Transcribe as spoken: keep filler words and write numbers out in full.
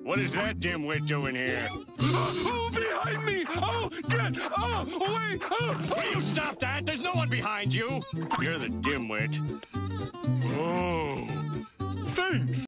What is that dimwit doing here? Oh, behind me! Oh, get! Oh, wait! Oh. Will you stop that? There's no one behind you. You're the dimwit.